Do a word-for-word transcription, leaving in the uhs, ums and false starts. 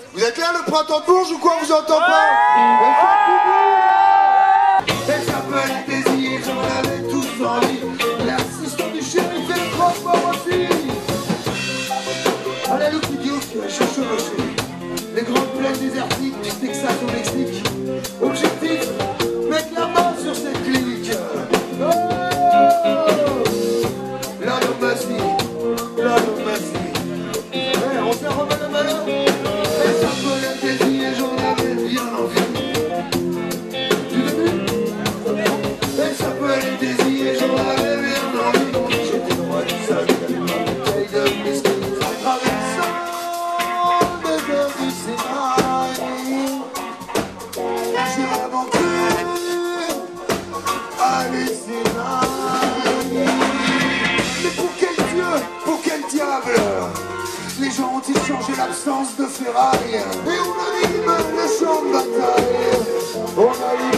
Vous êtes là, le printemps de Bourges ou quoi? Vous entend pas? Et ça peut être désir, j'en avais tous envie. L'assistant du shérif fait le transport aussi. Allez, le petit Diouf qui va chercher le shérif. Les grandes plaines désertiques du Texas au Mexique. Objectif, mettre la main sur cette clinique. Oh, là, le massif, là, le massif. Ouais, on s'est remis le malin. Et ça peut être désir, j'en avais bien envie. Tu l'as vu? Et ça peut être désir, j'en avais bien envie. J'étais loin du sable, j'avais ma bouteille de whisky. Traversant des heures du Sinaï, j'ai vraiment cru à Sinaï. Mais pour quel Dieu, pour quel diable, les gens ont-ils changé l'absence de ferraille? Et on anime le champ de bataille. On a